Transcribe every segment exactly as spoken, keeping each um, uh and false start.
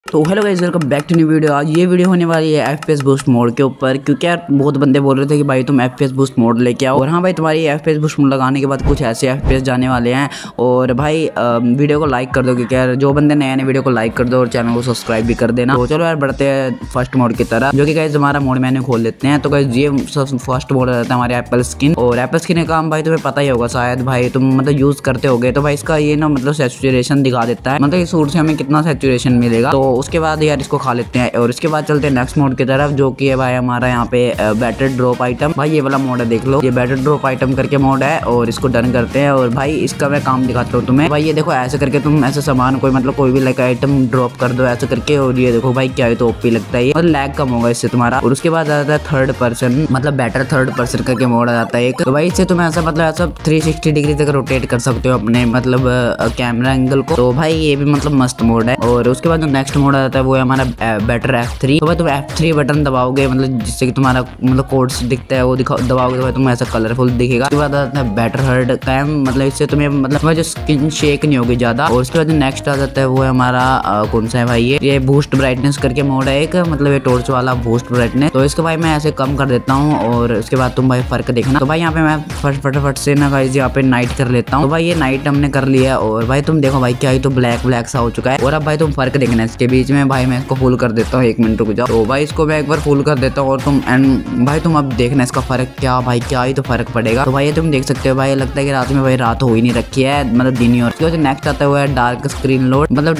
तो hello guys, welcome back to new video. आज ये वीडियो होने वाली है एफपीएस बूस्ट मोड के ऊपर, क्योंकि यार बहुत बंदे बोल रहे थे कि भाई तुम एफपीएस बूस्ट मोड लेके आओ। और हाँ भाई, तुम्हारी एफपीएस बूस्ट मोड लगाने के बाद कुछ ऐसे एफपीएस जाने वाले हैं। और भाई आ, वीडियो को लाइक कर दो, क्योंकि यार जो बंदे नए नए वीडियो को लाइक कर दो और चैनल को सब्सक्राइब भी कर देना। तो चलो यार बढ़ते हैं फर्स्ट मोड की तरह, जो कि गाइस हमारा मोड मैंने खोल लेते हैं। तो गाइस ये फर्स्ट मोड रहता है हमारे एप्पल स्किन। और एप्पल स्किन का काम भाई तुम्हें पता ही होगा शायद, भाई तुम मतलब यूज करते होगे। तो भाई इसका ये ना मतलब सैचुरेशन दिखा देता है, मतलब इस सूट से हमें कितना सैचुरेशन मिलेगा। तो उसके बाद यार इसको खा लेते हैं और इसके बाद चलते हैं नेक्स्ट मोड की तरफ, जो कि है भाई हमारा यहाँ पे बैटर ड्रॉप आइटम। भाई ये वाला मोड है, देख लो, ये बैटर ड्रॉप आइटम करके मोड है। और इसको डन करते हैं। और भाई इसका मैं काम दिखाता हूँ तुम्हें। भाई ये देखो, ऐसे करके तुम ऐसे सामान कोई मतलब कोई भी लाइक आइटम ड्रॉप कर दो ऐसे करके। और ये देखो भाई क्या है, तो ओपी लगता है और लैग कम होगा इससे तुम्हारा। और उसके बाद आ जाता है थर्ड पर्सन, मतलब बैटर थर्ड पर्सन करके मोड आ जाता है एक। तो भाई इससे तुम ऐसा मतलब ऐसा थ्री सिक्सटी डिग्री तक रोटेट कर सकते हो अपने मतलब कैमरा एंगल को। तो भाई ये भी मतलब मस्त मोड है। और उसके बाद जो नेक्स्ट मोड आ जाता है वो है हमारा बैटर एफ थ्री। तो भाई तुम एफ थ्री बटन दबाओगे, मतलब जिससे कि तुम्हारा मतलब कोड्स दिखता है वो दिखा दबाओगे तो भाई तुम ऐसा कलरफुल दिखेगा। उसके बाद आता है बैटर हर्ड कैम, मतलब इससे तुम्हें मतलब जो स्किन शेक नहीं होगी ज्यादा। और उसके बाद नेक्स्ट आ जाता है वो है हमारा आ, कौन सा है भाई, ये ये बूस्ट ब्राइटनेस करके मोड है एक, मतलब ये टॉर्च वाला बूस्ट ब्राइटनेस। तो इसको भाई मैं ऐसे कम कर देता हूँ। और उसके बाद तुम भाई फर्क देखना। तो भाई यहाँ पे मैं फट फटाफट से ना गाइस यहाँ पे नाइट कर लेता हूँ। तो भाई ये नाइट हमने कर लिया। और भाई तुम देखो भाई क्या ही तो ब्लैक ब्लैक सा हो चुका है। और अब भाई तुम फर्क देखना इसके बीच में। भाई मैं इसको फुल कर देता हूँ, एक मिनट रुक जाओ। तो भाई इसको मैं एक बार फुल कर देता हूँ और तुम एंड भाई तुम अब देखना इसका फर्क क्या, भाई क्या ही तो फर्क पड़ेगा। तो भाई ये तुम देख सकते हो भाई, लगता है कि रात में भाई रात हो ही नहीं रखी है, मतलब दिन ही। और उसके बाद नेक्स्ट आता हुआ है डार्क स्क्रीन लोड, मतलब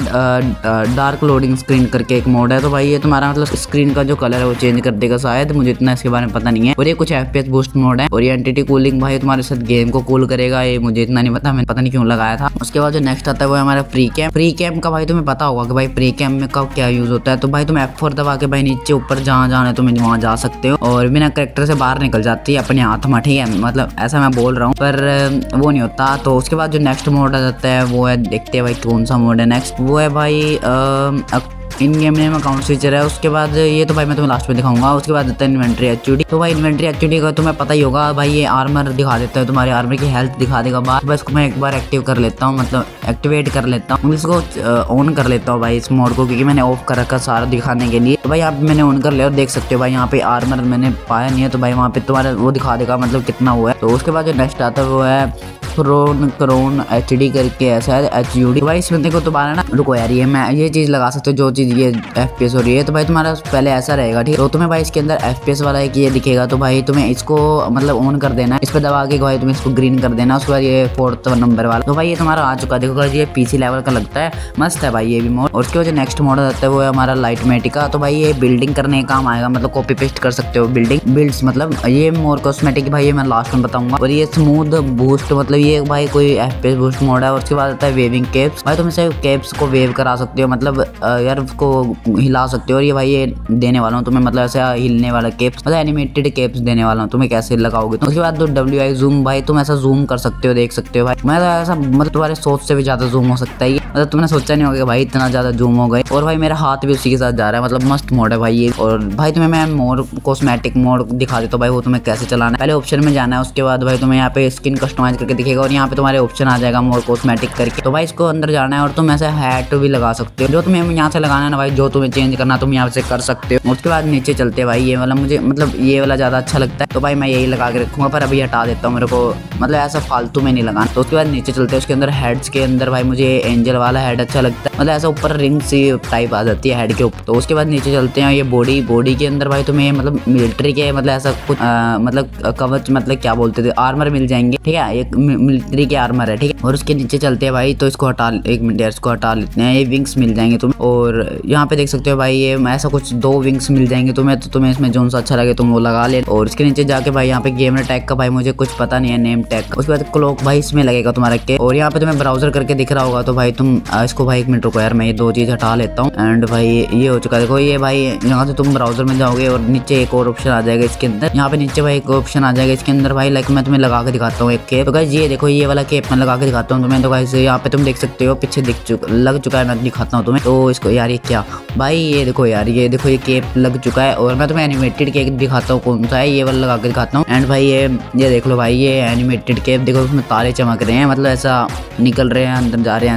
डार्क लोडिंग स्क्रीन करके एक मोड है। तो भाई ये तुम्हारा मतलब स्क्रीन का जो कलर है वो चेंज कर देगा शायद, मुझे इतना इसके बारे में पता नहीं है। और ये कुछ एफपीएस बूस्ट मोड है। और ये एंटिटी कूलिंग भाई तुम्हारे साथ गेम को कूल करेगा, ये मुझे इतना नहीं पता, मैंने पता नहीं क्यों लगाया था। उसके बाद जो नेक्स्ट आता है वो है हमारा फ्री कैम। फ्री कैम का भाई तुम्हें पता होगा कि भाई फ्री कैम में कब क्या यूज होता है। तो भाई तुम एफ फोर दबा के भाई नीचे ऊपर जहाँ जाना है तुम वहाँ जा सकते हो और बिना कैरेक्टर से बाहर निकल जाती है अपने हाथ में, ठीक है, मतलब ऐसा मैं बोल रहा हूँ, पर वो नहीं होता। तो उसके बाद जो नेक्स्ट मोड आ जाता है वो है, देखते हैं भाई कौन सा मोड है नेक्स्ट। वो है भाई आ, in game name account feature है। उसके बाद ये तो भाई मैं तुम्हें लास्ट में दिखाऊंगा। उसके बाद आता है इन्वेंट्री एचयूडी। तो भाई इन्वेंट्री एचयूडी का तुम्हें पता ही होगा भाई, ये आर्मर दिखा देता है, तुम्हारे आर्मर की हेल्थ दिखा देगा बाहर। बस इसको मैं एक बार एक्टिव कर लेता हूँ, मतलब एक्टिवेट कर लेता हूँ, इसको ऑन कर लेता हूँ भाई इस मोड को, क्योंकि मैंने ऑफ कर रखा सारा दिखाने के लिए। तो भाई यहाँ पे मैंने ऑन कर लिया और देख सकते हो भाई यहाँ पे आर्मर मैंने पाया नहीं है। तो भाई वहाँ पे तुम्हारा वो दिखा देगा मतलब कितना हुआ है। तो उसके बाद जो नेक्स्ट आता है वो है क्रोन क्रोन एच डी करके ऐसा है एच यू डी। भाई इस बंदे को दोबारा ना रुको यार, ये मैं ये चीज लगा सकते हो जो चीज ये एफपीएस हो रही है। तो भाई तुम्हारा पहले ऐसा रहेगा, ठीक है। तो तुम्हें भाई इसके अंदर एफपीएस वाला एक ये दिखेगा। तो भाई तुम्हें इसको मतलब ऑन कर देना है, इस पर दबा के भाई तुम्हें इसको ग्रीन कर देना। उसके बाद ये फोर्थ नंबर वाला, तो भाई ये तुम्हारा आ चुका, देखो ये पीसी लेवल का लगता है, मस्त है भाई ये भी मोड। और उसके बाद जो नेक्स्ट मोड आता है वो है हमारा लाइट मेटिका। तो भाई ये बिल्डिंग करने का काम आएगा, मतलब कॉपी पेस्ट कर सकते हो बिल्डिंग बिल्ड्स, मतलब ये मोर कॉस्मेटिक भाई ये मैं लास्ट में बताऊंगा। और ये स्मूथ बूस्ट, मतलब ये भाई कोई एफपीएस बूस्ट मोड है। और उसके बाद आता है वेविंग केप्स। भाई तुम इसे केप्स को वेव करा सकते हो, मतलब यार उसको हिला सकते हो। और ये भाई ये देने वाला हूँ तुम्हें, मतलब ऐसे हिलने वाला केप्स, मतलब एनिमेटेड केप्स देने वाला हूँ तुम्हें, कैसे लगाओगे। तो उसके बाद तो डब्ल्यू आई जूम, भाई तुम ऐसा जूम कर सकते हो, देख सकते हो भाई, मैं ऐसा मतलब तुम्हारे सोच से भी ज्यादा जूम हो सकता है ये, मतलब तुमने सोचा नहीं होगा भाई इतना ज्यादा जूम हो गए। और भाई मेरा हाथ भी उसी के साथ जा रहा है, मतलब मस्त मोड है भाई ये। और भाई तुम्हें मैं मोर कॉस्मेटिक मोड दिखा देता हूँ भाई, वो तुम्हें कैसे चलाना है। पहले ऑप्शन में जाना है, उसके बाद भाई तुम्हें यहाँ पे स्किन कस्टमाइज करके दिखेगा और यहाँ पे तुम्हारे ऑप्शन आ जाएगा मोर कॉस्मेटिक करके। तो भाई इसको अंदर जाना है और तुम ऐसे हैट भी लगा सकते हो, जो तुम्हें यहाँ से लगाना है ना भाई, जो तुम्हें चेंज करना तुम यहाँ से कर सकते हो। उसके बाद नीचे चलते हैं भाई, ये वाला मुझे मतलब ये वाला ज्यादा अच्छा लगता है, तो भाई मैं यही लगा के रखूंगा, पर अभी हटा देता हूँ, मेरे को मतलब ऐसा फालतू में नहीं लगाना। तो उसके बाद नीचे चलते हैं, उसके अंदर हेड्स के अंदर भाई मुझे एंजल वाला हेड अच्छा लगता है, मतलब ऐसा ऊपर रिंग सी टाइप आ जाती है हेड के ऊपर। तो उसके बाद नीचे चलते हैं, ये बॉडी बॉडी के अंदर भाई तुम्हें मतलब मिलिट्री के मतलब ऐसा कुछ मतलब कवच, मतलब क्या बोलते थे, आर्मर मिल जाएंगे, ठीक है, एक मिलिट्री के आर्मर है, ठीक है। और उसके नीचे चलते हैं भाई, तो इसको हटा, एक मिनट यार इसको हटा लेते हैं, ये विंग्स मिल जाएंगे तुम्हें। और यहाँ पे देख सकते हो भाई ये ऐसा कुछ दो विंग्स मिल जाएंगे तुम्हें, तो तुम्हें इसमें जो सा अच्छा लगे तुम वो लगा ले। और इसके नीचे जाके भाई यहाँ पे गेमर टैग का भाई मुझे कुछ पता नहीं है, नेम टैग का। उसके बाद क्लॉक भाई इसमें लगेगा तुम्हारा के। और यहाँ पे तुम्हें ब्राउजर करके दिख रहा होगा, तो भाई तुम इसको भाई एक मिनट रुको यार, मैं ये दो चीज हटा लेता हूँ। एंड भाई ये हो चुका है, देखो ये भाई यहाँ से तुम ब्राउजर में जाओगे और नीचे एक और ऑप्शन आ जाएगा इसके अंदर, यहाँ पे नीचे भाई एक ऑप्शन आ जाएगा इसके अंदर भाई, लाइक मैं तुम्हें लगा के दिखाता हूँ एक केप। तो गाइस ये देखो ये वाला केप मैं लगा के दिखाता हूँ तुम्हें। तो गाइस यहाँ पे तुम देख सकते हो पीछे दिख चुका लग चुका है, मैं दिखाता हूँ तुम्हें। तो इसको यार ये क्या भाई, ये देखो यार, ये देखो ये केप लग चुका है। और मैं तुम्हें एनिमेटेड केप दिखाता हूँ कौन सा है, ये वाला लगा के दिखाता हूँ। एंड भाई ये ये देख लो भाई, ये एनिमेटेड केप देखो, उसमें तारे चमक रहे हैं, मतलब ऐसा निकल रहे हैं अंदर जा रहे हैं ऐसे करके।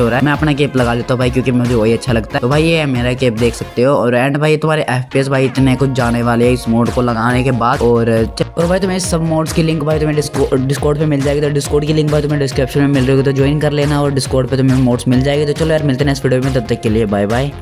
रहा है। मैं अपना केप लगा लेता हूँ भाई, क्योंकि मुझे वही अच्छा लगता है। तो भाई ये है मेरा केप, देख सकते हो। और एंड भाई तुम्हारे एफपीएस भाई इतने कुछ जाने वाले हैं इस मोड को लगाने के बाद। और और भाई तुम्हें सब मोड्स की लिंक भाई तुम्हें डिस्कॉर्ड पे मिल जाएगी। तो डिस्कॉर्ड की लिंक भाई तुम्हें डिस्क्रिप्शन में मिल रही है, तो ज्वाइन कर लेना और डिस्कॉर्ड पे तुम्हें मोड्स मिल जाएगी। तो चलो यार मिलते हैं इस वीडियो में, तब तक के लिए बाय बाय।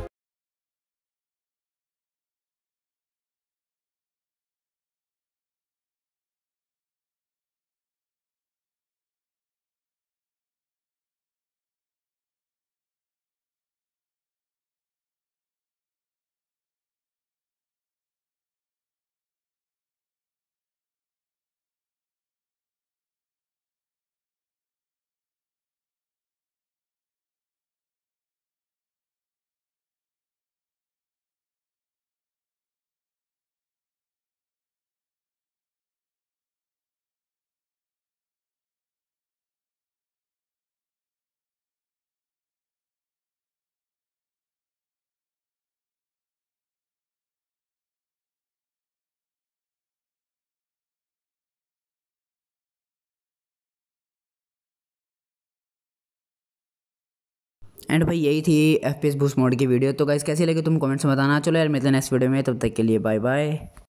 एंड भाई यही थी एफपीएस बूस्ट मोड की वीडियो। तो गाइस कैसी लगी तुम कमेंट्स में बताना। चलो यार मिलते हैं नेक्स्ट वीडियो में, तब तक के लिए बाय बाय।